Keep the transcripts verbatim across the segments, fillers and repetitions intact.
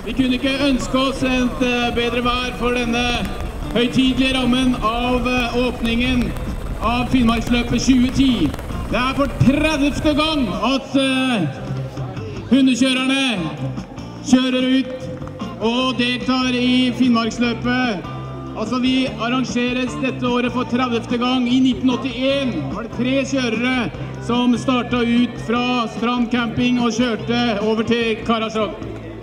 Vi kunne ikke ønske oss et bedre vær for denne høytidelige rammen av åpningen av Finnmarksløpet tjue ti. Det er for tredivte gang at hundekjørerne kjører ut og deltar i Finnmarksløpet. Altså, vi arrangeres dette året for tredivte gang. I nitten åttien var det tre kjørere som startet ut fra Strand camping og kjørte over til Karasjok.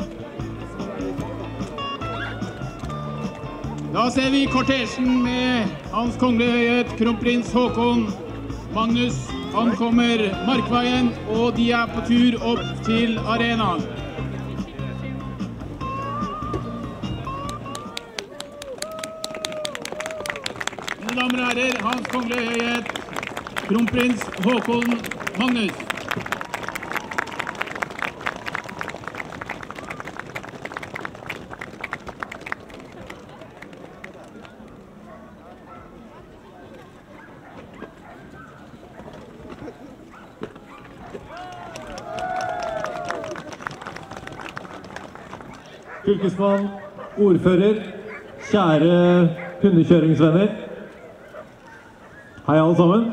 Da ser vi kortesjen med Hans Kongelige Høyhet, kronprins Håkon Magnus. Han kommer Markveien, og de er på tur opp til arenaen. Mine damer og herrer, Hans Kongelige Høyhet, kronprins Håkon Magnus. Fylkesmann, ordfører, kjære hundekjøringsvenner. Hei alle sammen.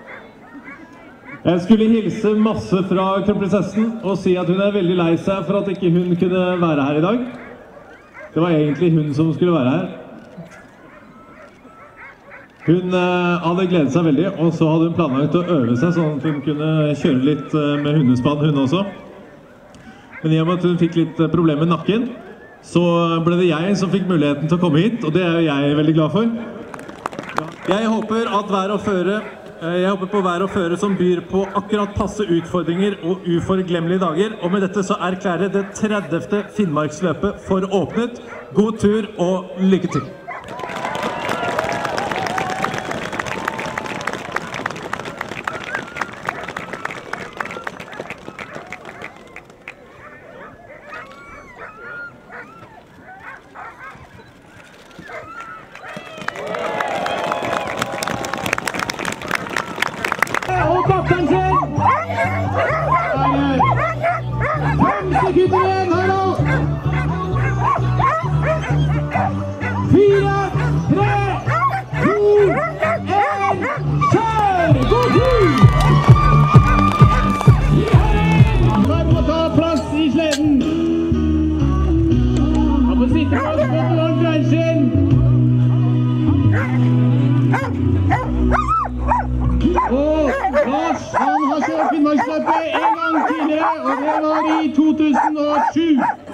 Jeg skulle hilse masse fra kronprinsessen og si at hun er veldig lei seg for at ikke hun kunne være her i dag. Det var egentlig hun som skulle være her. Hun eh, hadde gledet seg veldig, og så hadde hun planlagt å øve seg sånn at hun kunne kjøre litt eh, med hundespann, hun også. Men i og med at hun fikk litt eh, problemer med nakken, så ble det jeg som fikk muligheten til å komme hit, og det er jeg veldig glad for. Jeg håper at vær og føre, jeg håper på vær og føre som byr på akkurat passe utfordringer og uforglemmelige dager, og med dette så erklærer det tredivte Finnmarksløpet for åpnet. God tur og lykke til! Og kaptein sin! Fem sekunder igjen her nå! Fire, tre, to, en, kjør! God tur! Bare må ta plass i sleden. Han må sitte på oss på landgrensen. Og Lars, han har kjørt Finnmarksløpet en gang tidligere, og det var i to tusen og sju.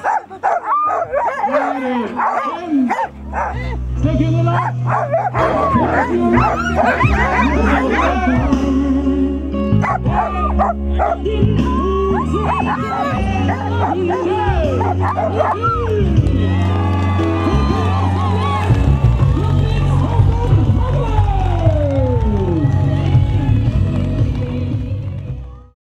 Det er fem sekunder, Lars. Kjør!